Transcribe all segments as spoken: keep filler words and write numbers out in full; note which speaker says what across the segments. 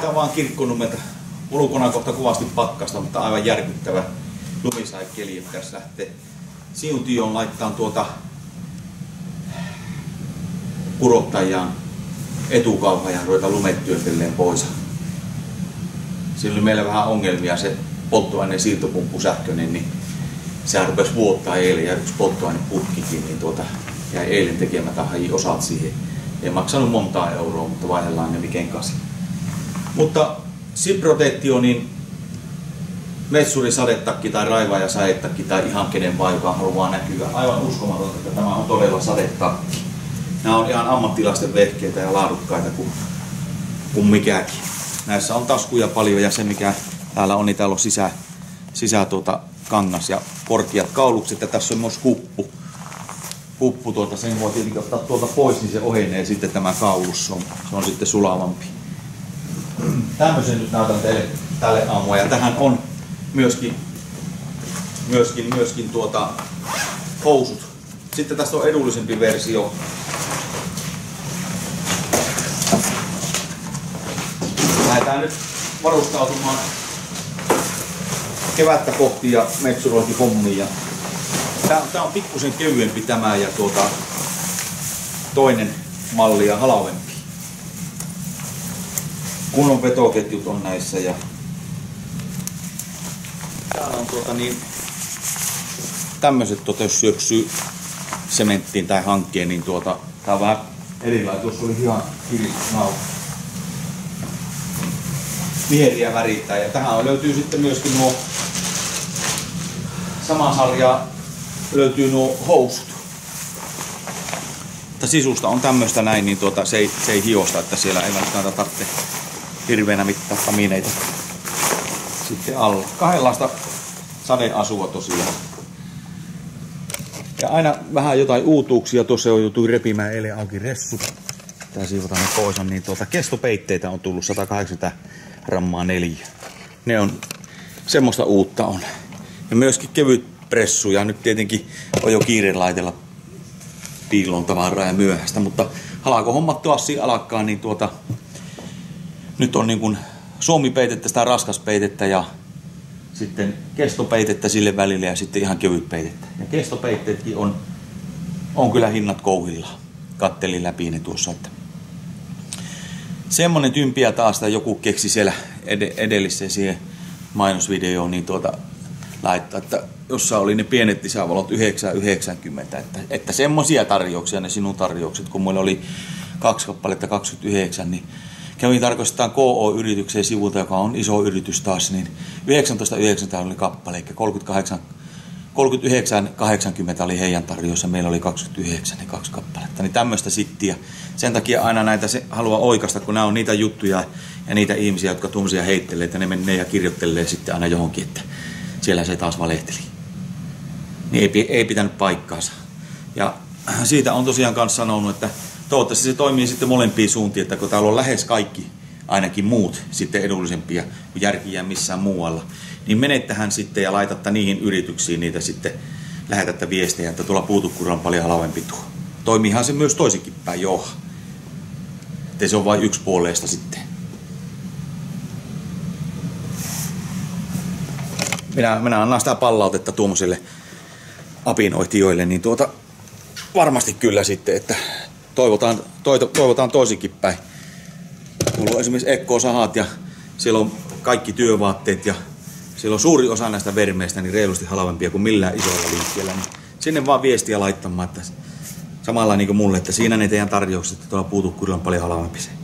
Speaker 1: Haetaan vaan Kirkkonummelta. Ulkona kohta kovasti pakkasta, mutta aivan järkyttävä lumisaikeli, että tässä lähtee Siuntion laittaa tuota kurottajaan etukauha ja ruveta lumet työstelleen pois. Siinä oli meillä vähän ongelmia se polttoaineen siirtopumppu sähköinen, niin sehän rupesi vuottaa eilen ja yksi polttoaineputkikin, niin tuota jäi eilen tekemättä, haji osat siihen. Ei maksanut montaa euroa, mutta vaihdellaan ne miken kasi. Mutta Siprotektio, niin metsuri sadetakki tai raivaaja sadetakki tai ihan kenen vaan, joka haluaa näkyä. Aivan uskomatonta, että tämä on todella sadetakki. Nämä on ihan ammattilaisten vehkeitä ja laadukkaita kuin, kuin mikäkin. Näissä on taskuja paljon ja se mikä täällä on, niin täällä on sisä, sisä tuota kangas ja korkeat kaulukset ja tässä on myös huppu. Huppu tuota, sen voi tietenkin ottaa tuolta pois, niin se ohenee sitten tämä kaulus, se on, se on sitten sulavampi. Tämmöisen nyt näytän teille tälle aamua ja tähän on myöskin, myöskin, myöskin tuota, housut. Sitten tästä on edullisempi versio. Lähdetään nyt varustautumaan kevättä kohti ja metsurointihommiin. Tää, tää on pikkusen kevyempi tämä ja tuota, toinen malli ja halvempi. Kunnon vetoketjut on näissä ja täällä on tuota niin tämmöset tuota, jos syöksyy sementtiin tai hankkeen, niin tuota tää on vähän erilainen. Tuossa oli ihan kiristysnauha. Vieriä värittää ja tähän löytyy sitten myöskin nuo samaa sarjaa löytyy nuo housut. Mutta sisusta on tämmöistä näin, niin tuota, se, ei, se ei hiosta, että siellä ei välttämättä tarvitse hirveänä mittaa kamineita sitten alla. Kahdenlaista sadeasua tosiaan. Ja aina vähän jotain uutuuksia. Tuossa on joutui repimään eilen auki ressu. Tää siivotaan ne pois. Niin tuota, kestopeitteitä on tullut sata kahdeksankymmentä grammaa neljä. Ne on semmoista uutta on. Ja myöskin kevyt pressu. Ja nyt tietenkin on jo kiire laitella piiloon tavaraa ja myöhäistä. Mutta halaako hommat tuossa alkaa, niin tuota nyt on niin kuin suomipeitettä, sitä raskaspeitettä ja sitten kestopeitettä sille välille ja sitten ihan kevyt peitettä. Ja kestopeitteetkin on, on kyllä hinnat kouhilla. Kattelin läpi ne tuossa. Että semmonen tympiä taas, että joku keksi siellä ed- edelliseen siihen mainosvideoon, niin tuota laittaa, että jossa oli ne pienet lisävalot yhdeksän yhdeksänkymmentä. Että, että semmosia tarjouksia, ne sinun tarjoukset, kun mulla oli kaksi kappaletta kaksikymmentäyhdeksän, niin kävin tarkoittamaan K O-yrityksen sivulta, joka on iso yritys taas, niin yhdeksäntoista yhdeksänkymmentä oli kappale, eli kolmekymmentäyhdeksän kahdeksankymmentä oli heidän tarjous ja meillä oli kaksikymmentäyhdeksän ja kaksi kappaletta. Niin tämmöistä sittiä. Sen takia aina näitä se haluaa oikaista, kun nämä on niitä juttuja ja niitä ihmisiä, jotka tuommoisia heittelee, että ne menee ja kirjoittelee sitten aina johonkin, että siellä se taas valehteli. Niin ei, ei pitänyt paikkaansa. Ja siitä on tosiaan kanssa sanonut, että toivottavasti se toimii sitten molempiin suuntiin, että kun täällä on lähes kaikki, ainakin muut, sitten edullisempia kuin järkiä missään muualla, niin menettähän sitten ja laitatte niihin yrityksiin niitä sitten, lähetätte viestejä, että tuolla puutukkura on paljon halvempi tuo. Toimiihan se myös toisinkin päin, joo. Ettei se on vain yksi puoleista sitten. Minä, minä annan sitä palautetta tuommoisille apinoihtijoille, niin tuota varmasti kyllä sitten, että toivotaan, toito, toivotaan toisinkin päin. Mulla on esimerkiksi Ekko-sahat ja siellä on kaikki työvaatteet ja siellä on suuri osa näistä vermeistä niin reilusti halvempia kuin millään isoilla liikkeellä. Niin sinne vaan viestiä laittamaan, että samalla niin kuin mulle, että siinä ne teidän tarjoukset, että tuolla puutukkurilla on paljon halvempi se.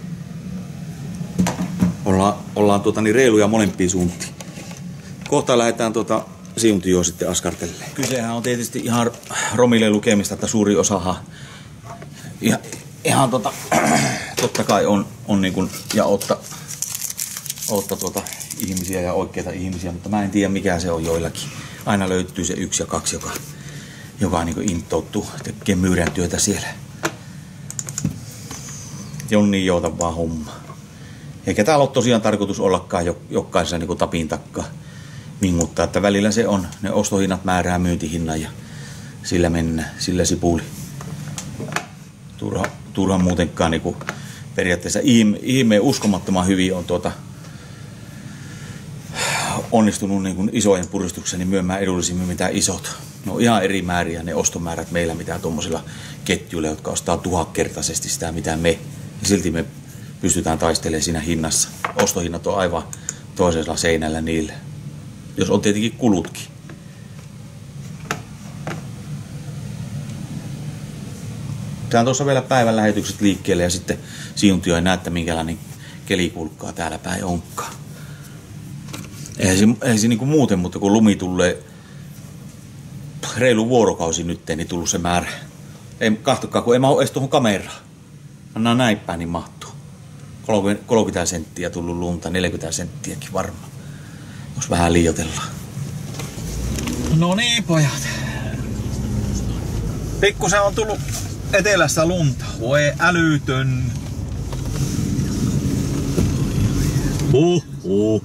Speaker 1: Ollaan, ollaan tuota, niin reiluja molempiin suuntiin. Kohta lähdetään tuota Siuntioon sitten askartelemaan. Kysehän on tietysti ihan romille lukemista, että suuri osahan ihan, ihan tota, totta kai on, on niin kuin, ja otta, otta tuota ihmisiä ja oikeita ihmisiä, mutta mä en tiedä mikä se on joillakin. Aina löytyy se yksi ja kaksi, joka, joka niin kuin intoutuu, tekee myyrän työtä siellä. Jonni jouta vaan homma. Eikä täällä ole tosiaan tarkoitus ollakaan jokaisessa niin kuin tapin takkaa minguttaa, että välillä se on, ne ostohinnat määrää myyntihinnan ja sillä mennään, sillä sipuli. Turha, turha muutenkaan niin kuin periaatteessa ihme, ihme uskomattoman hyvin on tuota, onnistunut niin kuin isojen puristukseni myymään edullisimmin mitä isot. No ihan eri määriä ne ostomäärät meillä mitä tuommoisilla ketjuilla, jotka ostaa tuhatkertaisesti sitä mitä me. Ja silti me pystytään taistelemaan siinä hinnassa. Ostohinnat on aivan toisella seinällä niille. Jos on tietenkin kulutkin. Täällä tuossa vielä päivän lähetykset liikkeelle ja sitten siuntio ei näe, että minkälainen kelikulkkaa täällä päin onkaan. Eihän se, eihän se niinku muuten, mutta kun lumi tulee reilu vuorokausi nyt, niin tullut se määrä. Ei, kahtokaa, kun ei mahdu edes tuohon kameraan. Anna näin päin, niin mahtuu. kolmekymmentä senttiä tullut lunta, neljäkymmentä senttiäkin varmaan. Jos vähän liioitellaan. No niin, pojat. Pikkusen on tullut etelässä lunta. Voi älytön. Huh, huh.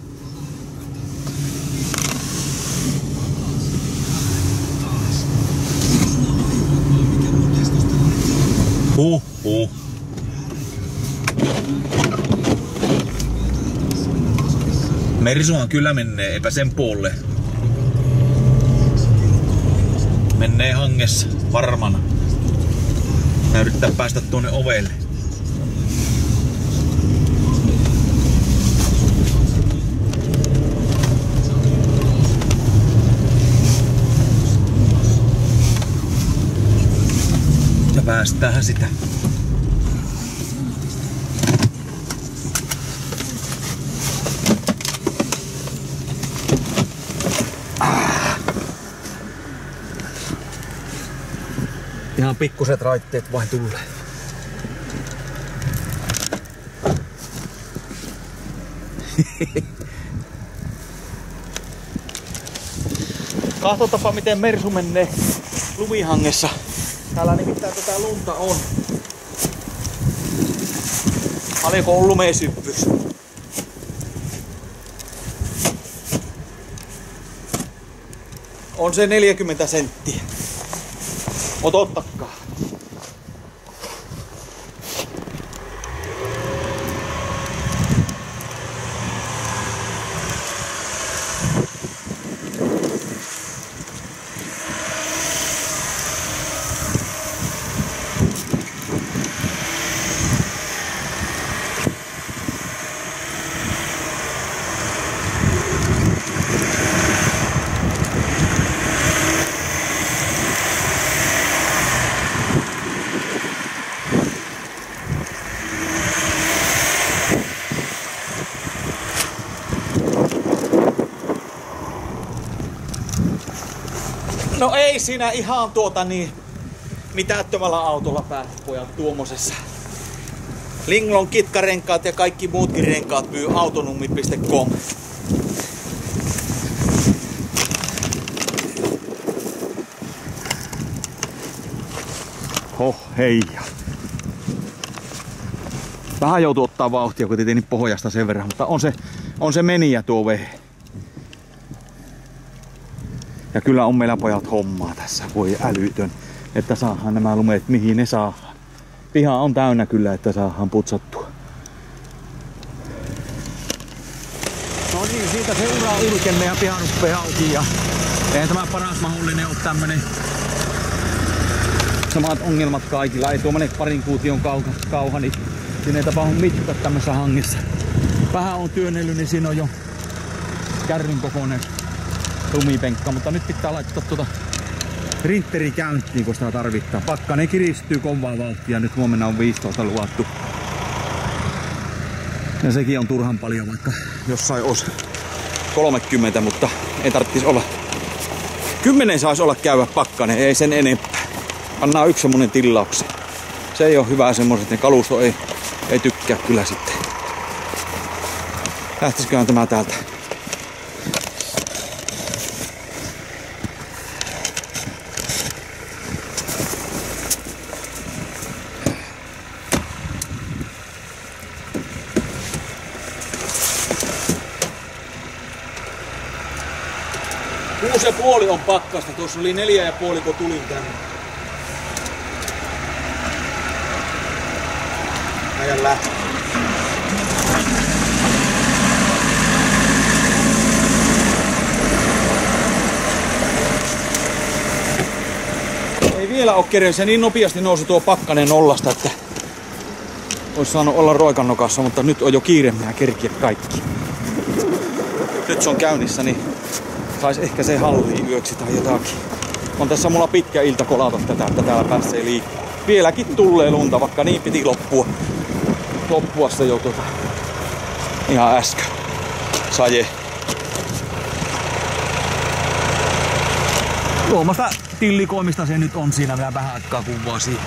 Speaker 1: Huh, huh. Merisuhan kyllä menee, eipä sen puolelle. Menee hangessa varmana. Mä yrittää päästä tuonne ovelle. Ja päästään sitä. Ihan pikkuset raitteet vain tulee. Kahtotapa miten Mersu menee lumihangessa. Täällä nimittäin tätä lunta on. Paljonko on lumesyppys? On se neljäkymmentä senttiä. Mut ottakaa. No ei siinä ihan tuota niin mitättömällä autolla päästä pojat tuommoisessa. Linglon kitkarenkaat ja kaikki muutkin renkaat myy autonummi piste com. Hoh heija. Vähän joutuu ottaa vauhtia, kun tietenkin pohjasta sen verran, mutta on se, on se meniä tuo vehe. Ja kyllä on meillä pojat hommaa tässä, voi älytön, että saadaan nämä lumet mihin ne saadaan. Piha on täynnä kyllä, että saadaan putsattua. No niin, siitä seuraa Yrkenne ja piha ruppee auki ja eihän tämä paras mahdollinen ole tämmönen. Samat ongelmat kaikilla, ei tuommoinen parin kuution kauha, kauha niin siinä ei tapahdu mitään tämmössä hangessa. Vähän on työnnellyt, niin siinä on jo kärryn kokoinen lumipenkka, mutta nyt pitää laittaa tuota rinteri käyntiin, kun sitä tarvittaa. Pakkanen kiristyy kovaa vauhtia, nyt huomenna on viisitoista luvattu. Ja sekin on turhan paljon, vaikka jossain olisi kolmekymmentä, mutta ei tarvitsisi olla. kymmenen saisi olla käyvä pakkanen, ei sen enempää. Annaa yksi semmonen tilauksen. Se ei ole hyvä semmoiset, että kalusto ei, ei tykkää kyllä sitten. Lähtisiköhän tämä täältä? Kuusi ja puoli on pakkasta, tuossa oli neljä ja puoli kun tulin tänne. ajan lähtö. Ei vielä oo kerennyt, se niin nopeasti nousi tuo pakkanen nollasta, että olisi saanut olla roikannokassa, mutta nyt on jo kiire meidän kerkiä kaikki. Nyt se on käynnissä, niin sais ehkä se halliin yöksi tai jotakin. On tässä mulla pitkä ilta kolata tätä, että täällä pääsee liikkuu. Vieläkin tulee lunta, vaikka niin piti loppua. Loppua se jo tota, ihan äsken. Saje. Tuomasta tillikoimista se nyt on siinä vielä vähän aikaa kuvaa siihen.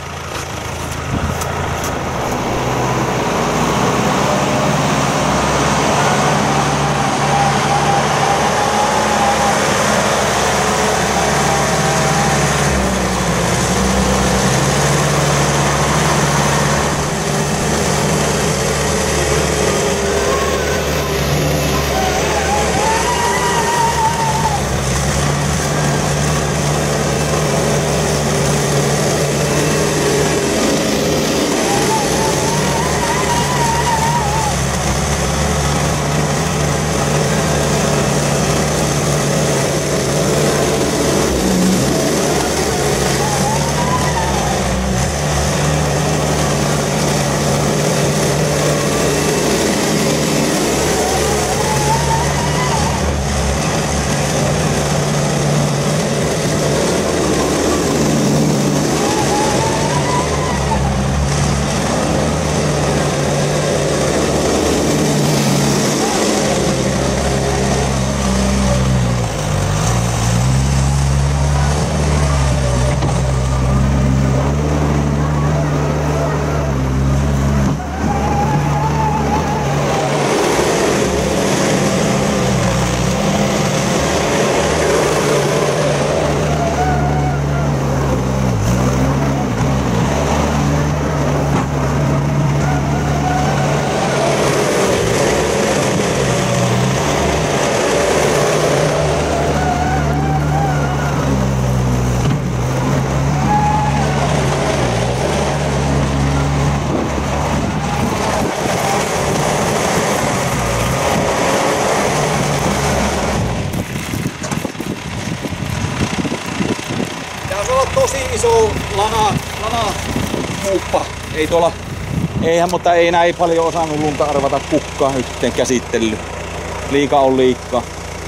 Speaker 1: Tosi iso lana, lana muuppa. Ei tuolla, eihän, mutta ei näin paljon osannut lunta arvata kukaan yhteen käsittely. Liika on liikkaa.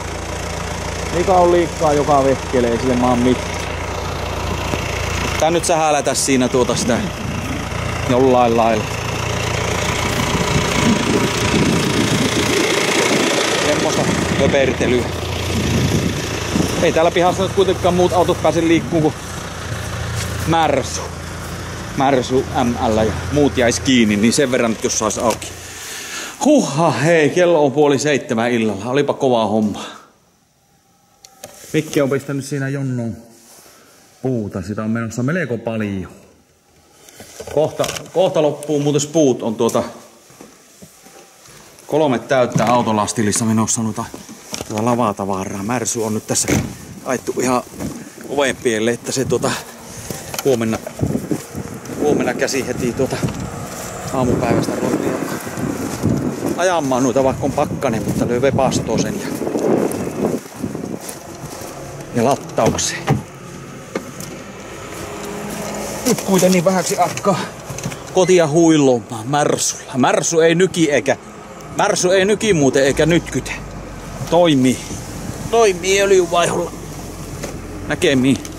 Speaker 1: Liika on liikkaa, joka vehkelee sille maan mitään. Tää nyt sähälätä siinä tuota sitä jollain lailla. Semmoista höpertelyä. Ei täällä pihassa nyt kuitenkaan muut autot pääse liikkuun kuin Märsu. Märsu M L ja muut jäis kiinni, niin sen verran nyt jos sais auki. Huhha, hei, kello on puoli seitsemän illalla. Olipa kovaa homma. Mikki on pistänyt siinä jonnoon puuta. Sitä on menossa melko paljon. Kohta, kohta loppuu muuten puut. On tuota kolme täyttä autolastillissa menossa noita tuota lavatavaraa. Märsu on nyt tässä ajettu ihan ovenpielle, että se tuota huomenna, huomenna käsi heti tuota aamupäivästä ruvettiin ajamaan noita, vaikka on pakkanen, mutta löy vepastoo sen ja, ja lattaukseen. Nyt kuitenkin vähäksi aikaa kotia huilomaan Märsulla. Märsu ei nyki eikä Märsu ei nyki muuten eikä nytkyte. Toimii. Toimii öljynvaiholla. Näkemiin.